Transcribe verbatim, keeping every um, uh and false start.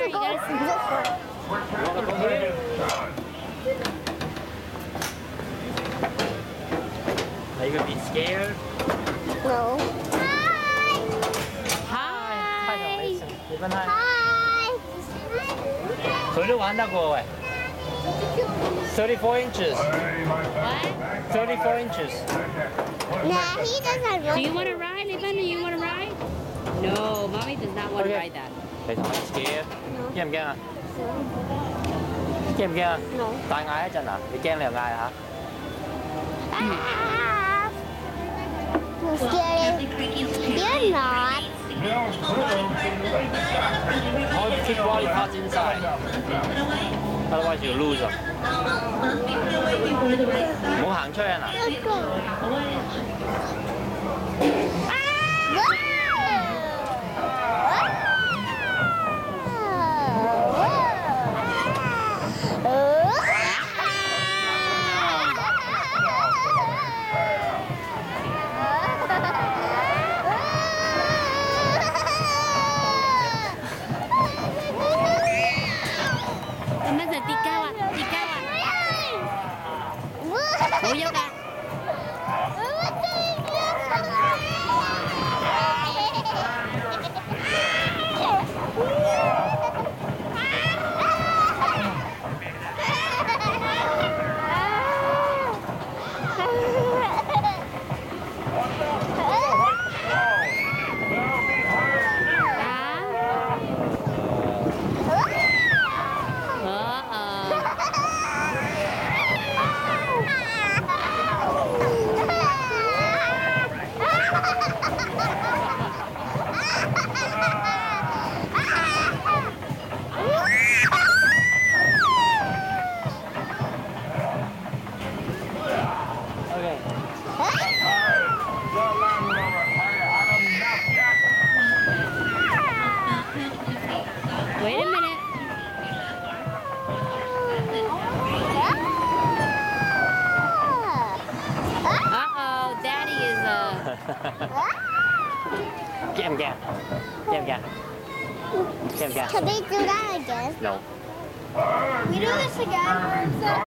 you gotta see this one. Are you gonna be scared? No. Hi. Hi同你食你分 hi。 Hi. 佢都玩得過喂。thirty-four inches. What? thirty-four inches. Nah, he doesn't Do you want to ride, Evan? Do you want to ride? No, mommy does not want to Okay. ride that. 你同你 scared？ 驚唔驚啊？驚唔驚啊？ No. 大嗌一陣啊！你驚你就嗌下。 Ah. I'm scared. You're not. I'll keep body parts inside. Otherwise you lose them. 唔好行出去啊！ Let's go. Em giờ đi cao à? Đi cao à? Ủa vô cả. Wait a minute. Uh-oh, Daddy is uh Ghê không ghê? Ghê không ghê? Ghê không ghê? Can they do that again? No. We do this again.